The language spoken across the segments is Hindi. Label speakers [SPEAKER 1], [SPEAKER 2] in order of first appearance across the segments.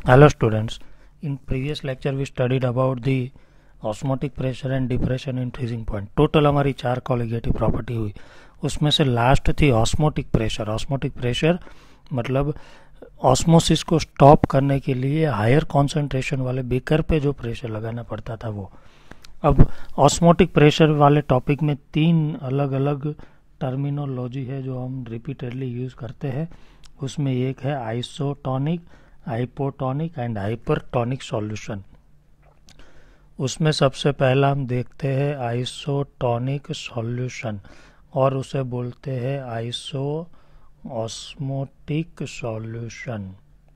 [SPEAKER 1] Hello students, in previous lecture we studied about the osmotic pressure and depression in freezing point. Total हमारी 4 कोलिगेटिव प्रॉपर्टी हुई, उसमें से लास्ट थी ऑस्मोटिक प्रेशर. ऑस्मोटिक प्रेशर मतलब ऑस्मोसिस को स्टॉप करने के लिए हायर कॉन्सेंट्रेशन वाले बीकर पे जो प्रेशर लगाना पड़ता था वो. अब ऑस्मोटिक प्रेशर वाले टॉपिक में 3 अलग अलग टर्मिनोलॉजी है जो हम रिपीटेडली यूज़ करते हैं. उसमें एक है isotonic, hypotonic and hypertonic solution. उसमें सबसे पहला हम देखते हैं आइसोटोनिक सॉल्यूशन और उसे बोलते हैं iso osmotic solution.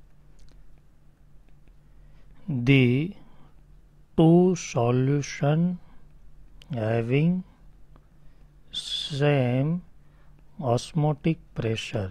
[SPEAKER 1] The two solution having same osmotic pressure.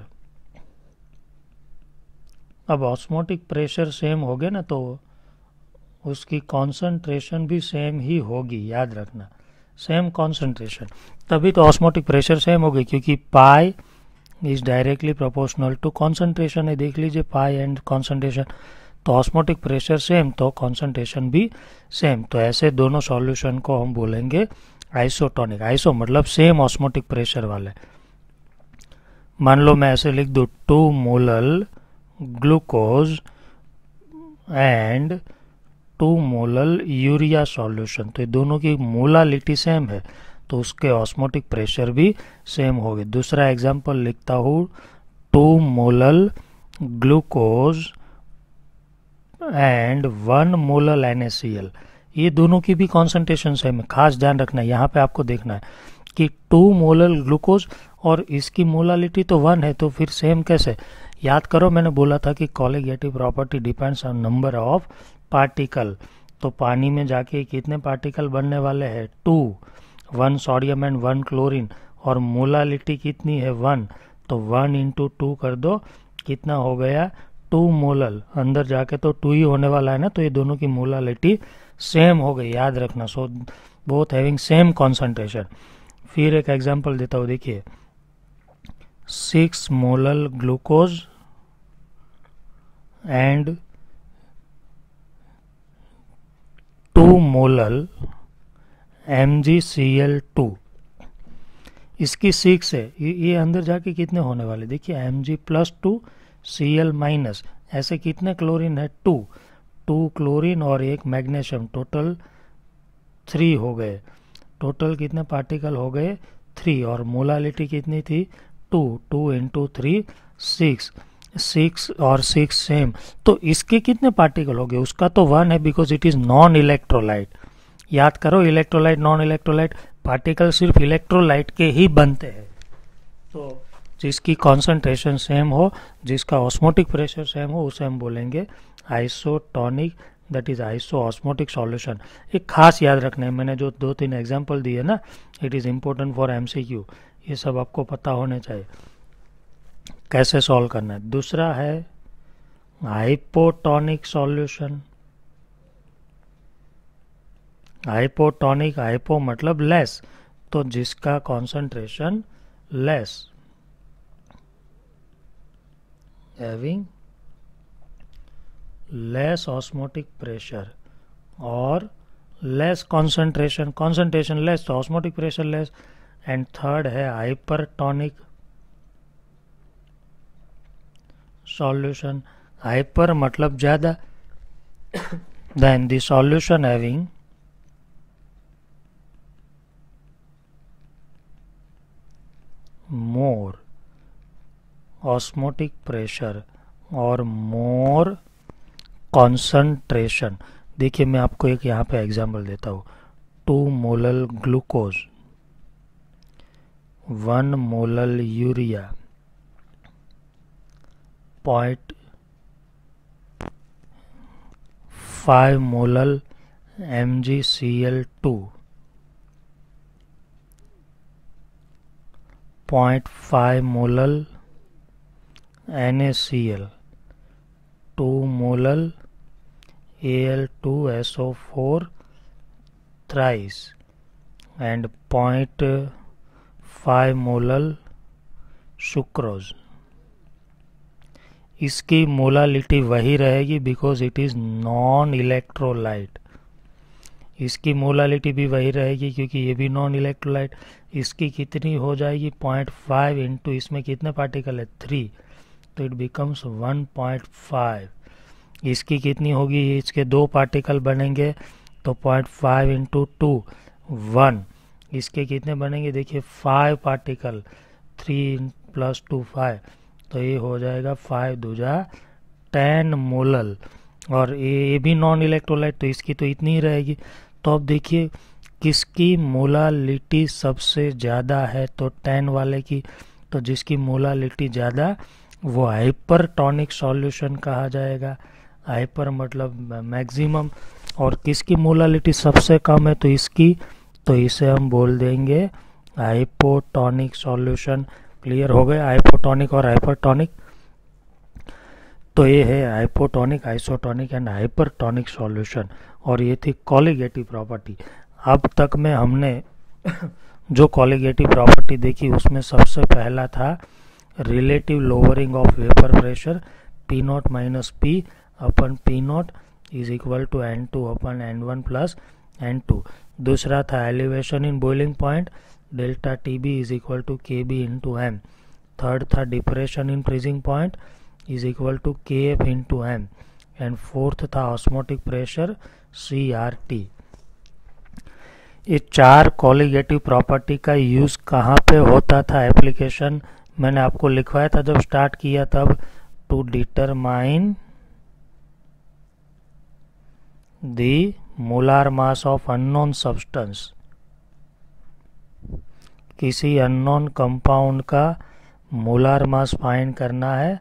[SPEAKER 1] अब ऑस्मोटिक प्रेशर सेम हो गया ना, तो उसकी कॉन्सेंट्रेशन भी सेम ही होगी. याद रखना, सेम कॉन्सेंट्रेशन, तभी तो ऑस्मोटिक प्रेशर सेम होगी, क्योंकि pi is directly proportional to concentration है. देख लीजिए, पाई एंड कॉन्सेंट्रेशन, तो ऑस्मोटिक प्रेशर सेम तो कॉन्सेंट्रेशन भी सेम. तो ऐसे दोनों सॉल्यूशन को हम बोलेंगे आइसोटोनिक. आइसो मतलब सेम ऑस्मोटिक प्रेशर वाले. मान लो मैं ऐसे लिख दूँ 2 molal glucose and 2 molal urea solution, तो ये दोनों की मोलालिटी सेम है, तो उसके ऑस्मोटिक प्रेशर भी सेम होगी. दूसरा एग्जांपल लिखता हूँ 2 molal glucose and 1 molal NaCl. ये दोनों की भी कॉन्सेंट्रेशन सेम है. खास ध्यान रखना है, यहाँ पे आपको देखना है कि 2 मोलल ग्लूकोज और इसकी मोलालिटी तो 1 है, तो फिर सेम कैसे. याद करो, मैंने बोला था कि colligative property depends on number of particle. तो पानी में जाके कितने पार्टिकल बनने वाले हैं 2, 1 सोडियम एंड 1 क्लोरीन, और मोलालिटी कितनी है 1, तो 1 इंटू 2 कर दो, कितना हो गया 2 मोलल. अंदर जाके तो 2 ही होने वाला है ना, तो ये दोनों की मोलालिटी सेम हो गई. याद रखना, so both having same concentration. फिर एक एग्जांपल देता हूँ, देखिए 6 molal glucose and 2 molal MgCl2. इसकी 6 है, ये अंदर जाके कितने होने वाले, देखिए Mg+2 Cl माइनस, ऐसे कितने क्लोरीन है 2 क्लोरीन और 1 मैग्नीशियम, टोटल 3 हो गए. टोटल कितने पार्टिकल हो गए 3, और मोलालिटी कितनी थी 2 इंटू 3 6 और 6 सेम. तो इसके कितने पार्टिकल हो गए, उसका तो 1 है because it is non electrolyte. याद करो, इलेक्ट्रोलाइट नॉन इलेक्ट्रोलाइट पार्टिकल सिर्फ इलेक्ट्रोलाइट के ही बनते हैं. तो जिसकी कॉन्सेंट्रेशन सेम हो, जिसका ऑस्मोटिक प्रेशर सेम हो, उसे हम बोलेंगे isotonic, that is iso osmotic solution. एक खास याद रखना है, मैंने जो 2-3 एग्जांपल दिए ना, it is important for MCQ. ये सब आपको पता होने चाहिए कैसे सॉल्व करना है. दूसरा है हाइपोटोनिक सॉल्यूशन. हाइपोटोनिक, हाइपो मतलब लेस, तो जिसका concentration less, having less osmotic pressure और लेस कॉन्सेंट्रेशन, कॉन्सेंट्रेशन लेस तो osmotic pressure less. And third है हाइपरटोनिक सॉल्यूशन. हाइपर मतलब ज्यादा, then the solution having more osmotic pressure और मोर कॉन्सेंट्रेशन. देखिए मैं आपको एक यहाँ पे एग्जांपल देता हूँ. 2 molal glucose, 1 molal urea, 0.5 molal MgCl2, 0.5 molal NaCl, 2 molal Al2SO4 thrice and 0.5 molal sucrose. इसकी मोलालिटी वही रहेगी because it is non electrolyte. इसकी मोलालिटी भी वही रहेगी क्योंकि ये भी नॉन इलेक्ट्रोलाइट। इसकी कितनी हो जाएगी 0.5 इंटू इसमें कितने पार्टिकल है 3, तो इट बिकम्स 1.5। इसकी कितनी होगी, इसके 2 पार्टिकल बनेंगे तो 0.5 इंटू 2 1। इसके कितने बनेंगे देखिए 5 पार्टिकल, 3 + 2 5, तो ये हो जाएगा 5 दूजा 10 मोलल। और ये भी नॉन इलेक्ट्रोलाइट तो इसकी तो इतनी ही रहेगी। तो अब देखिए किसकी मोलालिटी सबसे ज़्यादा है, तो 10 वाले की। तो जिसकी मोलालिटी ज़्यादा वो हाइपरटॉनिक सॉल्यूशन कहा जाएगा। हाइपर मतलब मैक्सिमम। और किसकी मोलालिटी सबसे कम है तो इसकी, तो इसे हम बोल देंगे हाइपोटॉनिक सॉल्यूशन। क्लियर हो गया हाइपोटॉनिक और हाइपरटॉनिक। तो ये है hypotonic, isotonic and hypertonic solution. और ये थी कॉलिगेटिव प्रॉपर्टी। अब तक में हमने जो कॉलिगेटिव प्रॉपर्टी देखी उसमें सबसे पहला था relative lowering of vapour pressure, P0 minus P upon P0 is equal to N2 upon N1 plus N2। दूसरा था elevation in boiling point, delta TB is equal to KB into M। Third था depression in freezing point is equal to KF into M। And fourth था ऑस्मोटिक प्रेशर CRT। ये 4 कॉलिगेटिव प्रॉपर्टी का यूज कहाँ पे होता था, एप्लीकेशन मैंने आपको लिखवाया था जब स्टार्ट किया तब, to determine the molar mass of unknown substance. किसी अननोन कंपाउंड का मोलार मास फाइंड करना है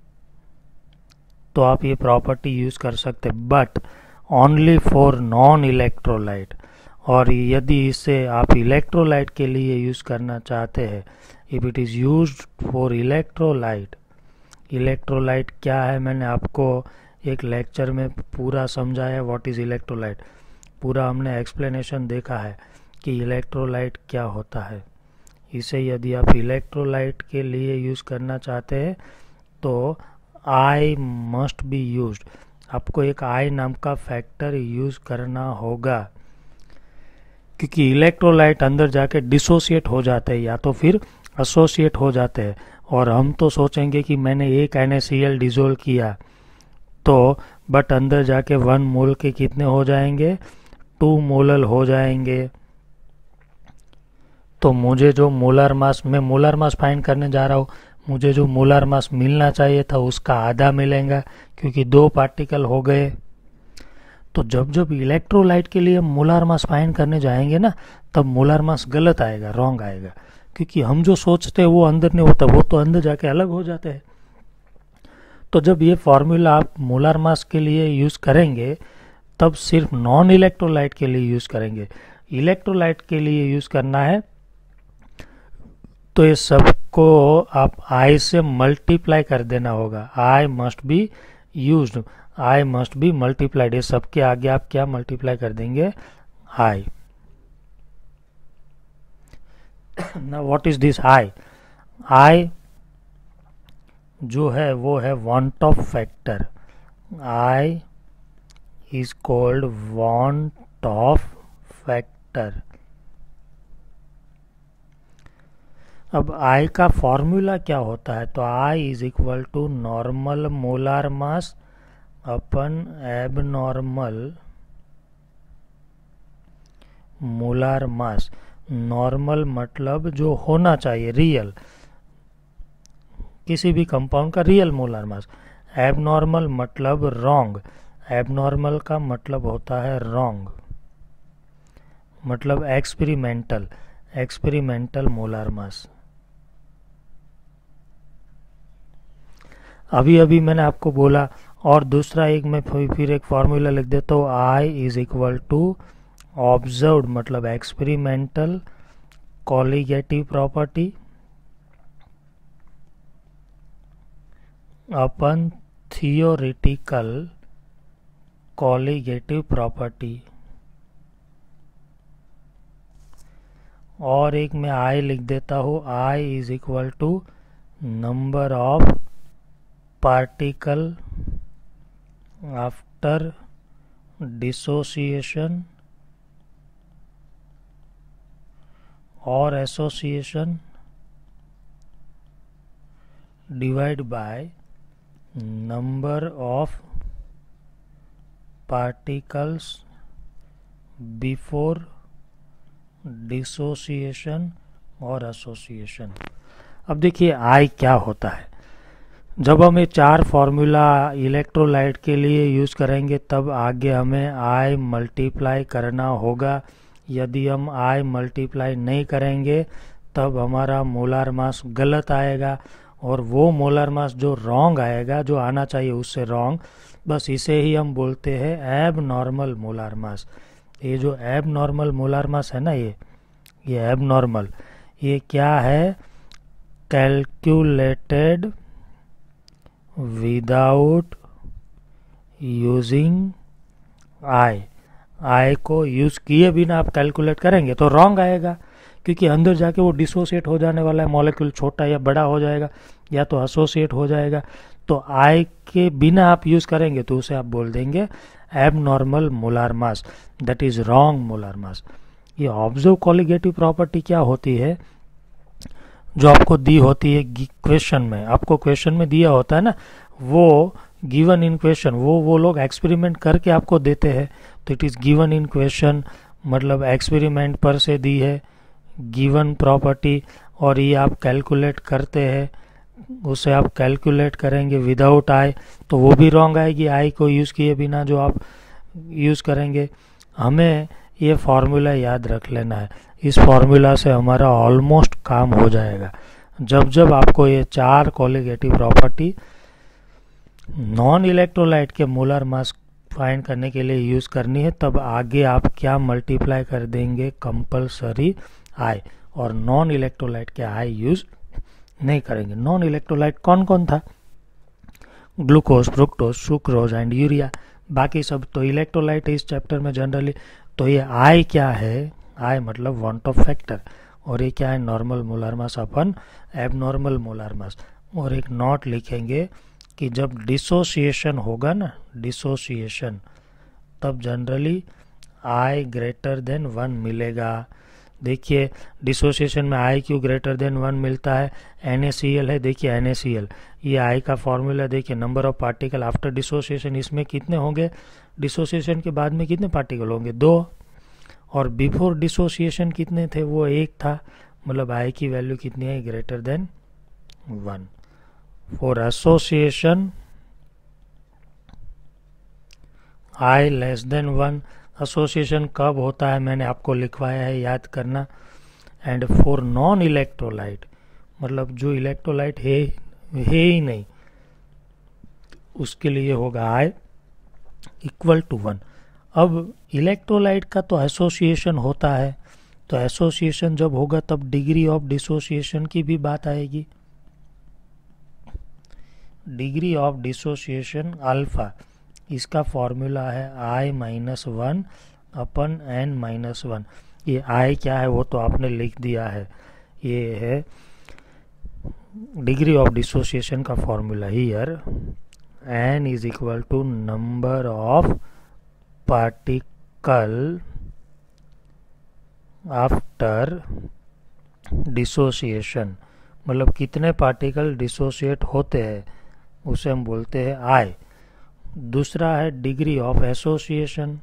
[SPEAKER 1] तो आप ये प्रॉपर्टी यूज कर सकते, but only for non electrolyte. और यदि इसे आप इलेक्ट्रोलाइट के लिए यूज करना चाहते हैं, if it is used for electrolyte. Electrolyte क्या है मैंने आपको एक लेक्चर में पूरा समझाया, व्हाट इज इलेक्ट्रोलाइट। पूरा हमने एक्सप्लेनेशन देखा है कि इलेक्ट्रोलाइट क्या होता है। इसे यदि आप इलेक्ट्रोलाइट के लिए यूज करना चाहते हैं तो आई मस्ट बी यूज्ड। आपको एक आई नाम का फैक्टर यूज करना होगा क्योंकि इलेक्ट्रोलाइट अंदर जाके डिसोसिएट हो जाते हैं या तो फिर एसोसिएट हो जाते हैं। और हम तो सोचेंगे कि मैंने एक NaCl डिजोल्व किया तो, बट अंदर जाके 1 मोल के कितने हो जाएंगे 2 मोलल हो जाएंगे। तो मुझे जो मोलर मास, मैं मोलर मास फाइंड करने जा रहा हूँ, मुझे जो मोलर मास मिलना चाहिए था उसका आधा मिलेगा क्योंकि 2 पार्टिकल हो गए। तो जब जब इलेक्ट्रोलाइट के लिए मोलर मास फाइंड करने जाएंगे ना, तब मोलर मास गलत आएगा, रॉन्ग आएगा, क्योंकि हम जो सोचते हैं वो अंदर नहीं होता, वो तो अंदर जाके अलग हो जाते हैं। तो जब ये फॉर्मूला आप मोलर मास के लिए यूज करेंगे तब सिर्फ नॉन इलेक्ट्रोलाइट के लिए यूज करेंगे। इलेक्ट्रोलाइट के लिए यूज करना है तो ये सबको आप आई से मल्टीप्लाई कर देना होगा। I must be used, I must be multiplied. ये सबके आगे आप क्या मल्टीप्लाई कर देंगे, आई। ना what is this I? I जो है वो है van't Hoff factor. I is called van't Hoff factor. अब आई का फॉर्मूला क्या होता है, तो I is equal to normal molar mass upon abnormal molar mass. Normal मतलब जो होना चाहिए, रियल, किसी भी कंपाउंड का रियल मोलार मास। एबनॉर्मल मतलब रॉन्ग, एबनॉर्मल का मतलब होता है रॉन्ग, मतलब एक्सपेरिमेंटल, एक्सपेरिमेंटल मोलार मास। अभी अभी मैंने आपको बोला। और दूसरा एक मैं फिर एक फॉर्मूला लिख देता हूँ, I is equal to observed मतलब experimental colligative property upon theoretical colligative property. और एक मैं आई लिख देता हूँ, I is equal to number of particle after dissociation or association divided by number of particles before dissociation और एसोसिएशन। अब देखिए आई क्या होता है। जब हम ये चार फॉर्मूला इलेक्ट्रोलाइट के लिए यूज़ करेंगे तब आगे हमें आई मल्टीप्लाई करना होगा। यदि हम आई मल्टीप्लाई नहीं करेंगे तब हमारा मोलार मास गलत आएगा, और वो मोलार मास जो रॉन्ग आएगा, जो आना चाहिए उससे रॉन्ग, बस इसे ही हम बोलते हैं एब नॉर्मल मोलार मास। ये जो एब नॉर्मल मोलार मास है ना, ये एब नॉर्मल, ये क्या है? कैलकुलेटेड विदाउट यूजिंग आई को यूज किए बिना आप कैलकुलेट करेंगे तो रॉन्ग आएगा, क्योंकि अंदर जाके वो डिसोसिएट हो जाने वाला है, मॉलिक्यूल छोटा या बड़ा हो जाएगा या तो एसोसिएट हो जाएगा। तो आई के बिना आप यूज करेंगे तो उसे आप बोल देंगे abnormal molar mass, that is wrong molar mass. ये ऑब्जर्व कॉलिगेटिव प्रॉपर्टी क्या होती है? जो आपको दी होती है क्वेश्चन में, आपको क्वेश्चन में दिया होता है ना, वो गिवन इन क्वेश्चन, वो लोग एक्सपेरिमेंट करके आपको देते हैं, तो it is given in question, मतलब एक्सपेरिमेंट पर से दी है गिवन प्रॉपर्टी, और ये आप कैलकुलेट करते हैं, उसे आप कैलकुलेट करेंगे विदाउट आई, तो वो भी रॉन्ग आएगी आई को यूज़ किए बिना जो आप यूज़ करेंगे। हमें ये फार्मूला याद रख लेना है, इस फार्मूला से हमारा ऑलमोस्ट काम हो जाएगा। जब जब आपको ये चार कॉलिगेटिव प्रॉपर्टी नॉन इलेक्ट्रोलाइट के मोलर मास फाइंड करने के लिए यूज़ करनी है, तब आगे आप क्या मल्टीप्लाई कर देंगे? कंपलसरी आई, और नॉन इलेक्ट्रोलाइट के आई यूज़ नहीं करेंगे। नॉन इलेक्ट्रोलाइट कौन कौन था? Glucose, fructose, sucrose and urea. बाकी सब तो इलेक्ट्रोलाइट है इस चैप्टर में जनरली। तो ये आई क्या है? आई मतलब वांट ऑफ फैक्टर, और ये क्या है? Normal molar mass upon abnormal molar mass. और एक नोट लिखेंगे कि जब डिसोसिएशन होगा ना, डिसोसिएशन, तब जनरली आई ग्रेटर देन 1 मिलेगा। देखिए डिसोसिएशन में आई क्यू ग्रेटर देन 1 मिलता है। NaCl है, देखिए NaCl, ये आई का फॉर्मूला देखिए, number of particle after dissociation, इसमें कितने होंगे? डिसोसिएशन के बाद में कितने पार्टिकल होंगे? 2, और बिफोर डिसोसिएशन कितने थे? वो 1 था, मतलब आई की वैल्यू कितनी है? Greater than 1। For association I less than 1। Association कब होता है मैंने आपको लिखवाया है, याद करना। एंड फॉर नॉन इलेक्ट्रोलाइट, मतलब जो इलेक्ट्रोलाइट है ही नहीं, उसके लिए होगा आई इक्वल टू 1। अब इलेक्ट्रोलाइट का तो एसोसिएशन होता है, तो एसोसिएशन जब होगा तब डिग्री ऑफ डिसोसिएशन की भी बात आएगी। डिग्री ऑफ डिसोसिएशन अल्फा, इसका फॉर्मूला है I-1 अपन n-1। ये I क्या है वो तो आपने लिख दिया है, ये है डिग्री ऑफ डिसोसिएशन का formula. Here n is equal to number of particle after dissociation, मतलब कितने पार्टिकल डिसोसिएट होते हैं उसे हम बोलते हैं I। दूसरा है degree of association,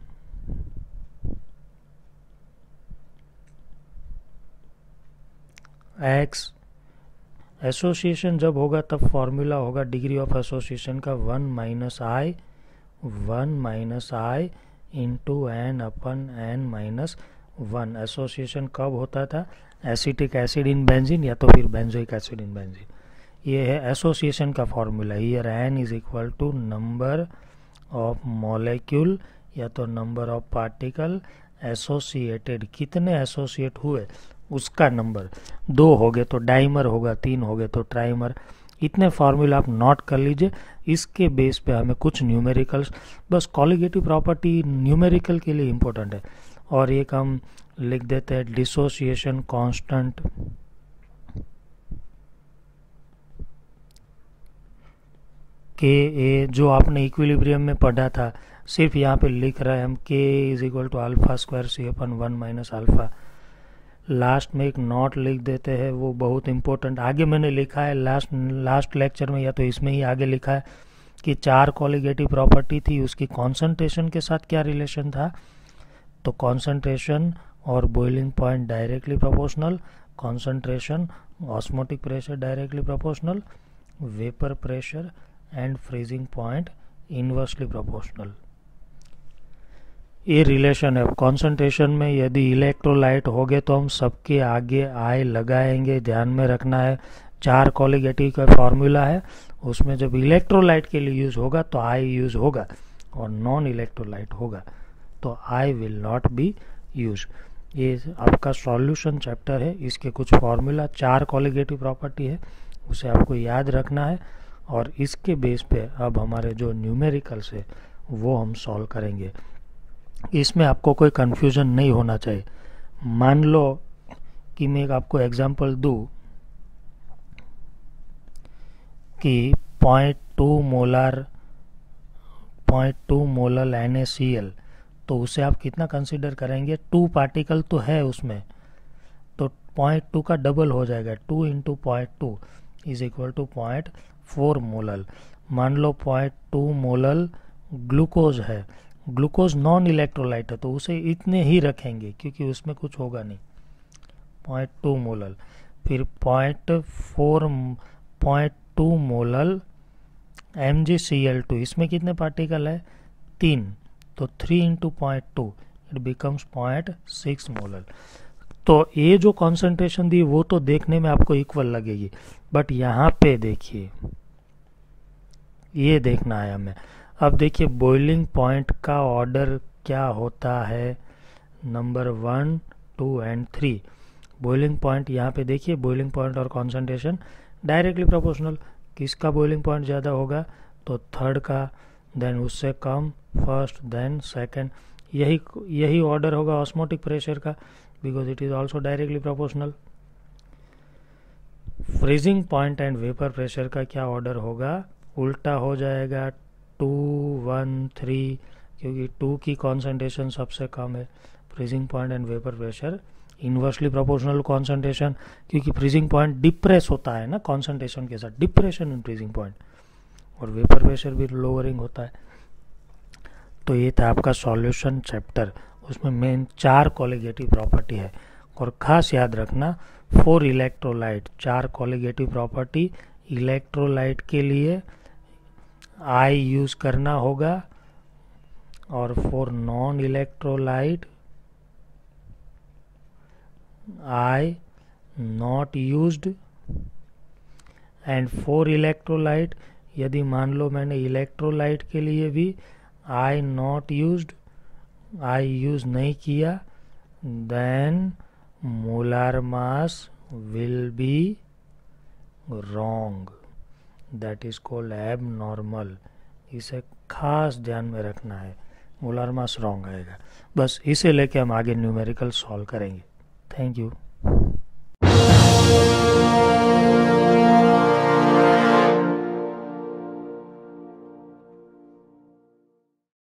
[SPEAKER 1] x। Association जब होगा तब फॉर्मूला होगा डिग्री ऑफ एसोसिएशन का 1 minus I into n upon n-1। Association कब होता था? एसिटिक एसिड इन बेंजीन या तो फिर बेंजोइक एसिड इन बेंजीन। ये है एसोसिएशन का formula. Here n is equal to number of molecule या तो नंबर ऑफ पार्टिकल एसोसिएटेड, कितने एसोसिएट हुए उसका नंबर। 2 हो गए तो डाइमर होगा, 3 हो गए तो ट्राइमर। इतने फार्मूला आप नोट कर लीजिए। इसके बेस पे हमें कुछ न्यूमेरिकल्स, बस कॉलिगेटिव प्रॉपर्टी न्यूमेरिकल के लिए इम्पोर्टेंट है। और एक हम लिख देते हैं डिसोसिएशन कांस्टेंट, के ए जो आपने इक्विलिब्रियम में पढ़ा था, सिर्फ यहाँ पे लिख रहे हैं हम K is equal to alpha square C upon 1 minus alpha. Last में एक नॉट लिख देते हैं, वो बहुत इंपॉर्टेंट। आगे मैंने लिखा है लास्ट लेक्चर में, या तो इसमें ही आगे लिखा है कि 4 कॉलिगेटिव प्रॉपर्टी थी, उसकी कॉन्सेंट्रेशन के साथ क्या रिलेशन था। तो कॉन्सेंट्रेशन और boiling point directly proportional, concentration osmotic pressure directly proportional, vapour pressure and freezing point inversely proportional. ये रिलेशन है। कॉन्सेंट्रेशन में यदि इलेक्ट्रोलाइट हो गए तो हम सबके आगे आई लगाएंगे, ध्यान में रखना है। 4 कॉलिगेटिव का फॉर्मूला है, उसमें जब इलेक्ट्रोलाइट के लिए यूज होगा तो आई यूज होगा, और नॉन इलेक्ट्रोलाइट होगा तो I will not be use. ये आपका सॉल्यूशन चैप्टर है, इसके कुछ फॉर्मूला 4 कॉलिगेटिव प्रॉपर्टी है, उसे आपको याद रखना है, और इसके बेस पे अब हमारे जो न्यूमेरिकल्स है वो हम सॉल्व करेंगे। इसमें आपको कोई कन्फ्यूजन नहीं होना चाहिए। मान लो कि मैं आपको एग्जांपल दूं कि 0.2 मोलर NaCl, तो उसे आप कितना कंसीडर करेंगे? 2 पार्टिकल तो है उसमें, तो 0.2 का डबल हो जाएगा, 2 into 0.2 is equal to 0.4 molar. मान लो 0.2 मोलर ग्लूकोज है, ग्लूकोज नॉन इलेक्ट्रोलाइट है, तो उसे इतने ही रखेंगे क्योंकि उसमें कुछ होगा नहीं, 0.2 मोलर। फिर 0.2 मोलर MgCl2, इसमें कितने पार्टिकल है? 3, तो 3 इंटू 0.2 इट बिकम्स 0.6 मोलर। तो ये जो कॉन्सेंट्रेशन दी वो तो देखने में आपको इक्वल लगेगी, बट यहाँ पे देखिए, ये देखना है हमें। अब देखिए बॉइलिंग पॉइंट का ऑर्डर क्या होता है, नंबर 1, 2 एंड 3। बॉइलिंग पॉइंट यहाँ पे देखिए, बॉइलिंग पॉइंट और कॉन्सेंट्रेशन डायरेक्टली प्रोपोर्शनल। किसका बॉइलिंग पॉइंट ज़्यादा होगा? तो थर्ड का, देन उससे कम फर्स्ट, देन सेकंड। यही ऑर्डर होगा ऑस्मोटिक प्रेशर का, because it is also directly proportional. Freezing point and vapour pressure का क्या ऑर्डर होगा? उल्टा हो जाएगा, 2, 1, 3, क्योंकि 2 की कॉन्सेंट्रेशन सबसे कम है। Freezing point and vapour pressure inversely proportional concentration, क्योंकि फ्रीजिंग पॉइंट डिप्रेस होता है ना कॉन्सेंट्रेशन के साथ, डिप्रेशन इन फ्रीजिंग पॉइंट, और वेपर प्रेशर भी लोअरिंग होता है। तो ये था आपका सॉल्यूशन चैप्टर, उसमें मेन 4 कॉलिगेटिव प्रॉपर्टी है। और खास याद रखना, for electrolyte 4 colligative property, electrolyte के लिए आई यूज करना होगा, और for non electrolyte I not used, and for electrolyte यदि मान लो मैंने इलेक्ट्रोलाइट के लिए भी I not used, I use नहीं किया, then molar mass will be wrong, that is called abnormal. इसे खास ध्यान में रखना है, मोलर मास रॉन्ग आएगा। बस इसे लेके हम आगे न्यूमेरिकल सॉल्व करेंगे। Thank you.